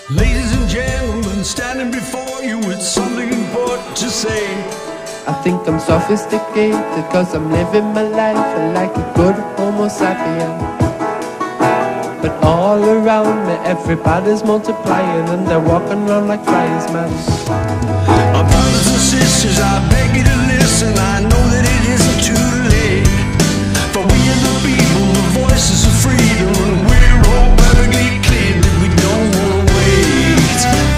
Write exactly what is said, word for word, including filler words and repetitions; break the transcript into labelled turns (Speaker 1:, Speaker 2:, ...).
Speaker 1: Ladies and gentlemen, standing before you with something important to say.
Speaker 2: I think I'm sophisticated cause I'm living my life like a good homo sapien. But all around me everybody's multiplying and they're walking around like flies, man.
Speaker 1: My brothers and sisters, I beg you to listen. I know that it isn't too late.